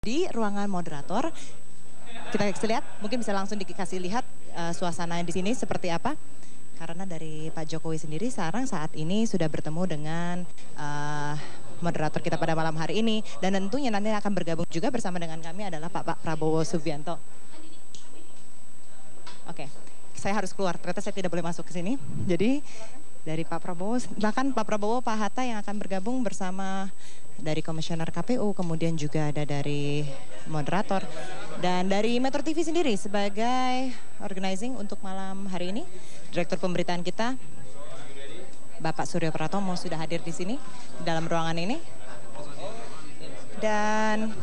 Di ruangan moderator, kita lihat, mungkin bisa langsung dikasih lihat suasana di sini seperti apa. Karena dari Pak Jokowi sendiri sekarang saat ini sudah bertemu dengan moderator kita pada malam hari ini. Dan tentunya nanti akan bergabung juga bersama dengan kami adalah Pak Prabowo Subianto. Oke, saya harus keluar, ternyata saya tidak boleh masuk ke sini. Jadi dari Pak Prabowo, bahkan Pak Prabowo, Pak Hatta yang akan bergabung bersama dari Komisioner KPU, kemudian juga ada dari moderator. Dan dari Metro TV sendiri sebagai organizing untuk malam hari ini, Direktur Pemberitaan kita, Bapak Suryo Pratomo sudah hadir di sini, dalam ruangan ini. Dan